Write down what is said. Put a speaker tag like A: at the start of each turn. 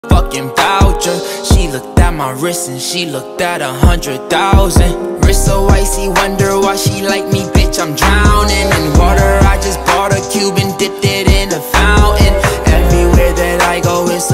A: fucking voucher. She looked at my wrist and she looked at 100,000. Wrist so icy, wonder why she like me, bitch, I'm drowning in water. I just bought a cube and dipped it in the fountain.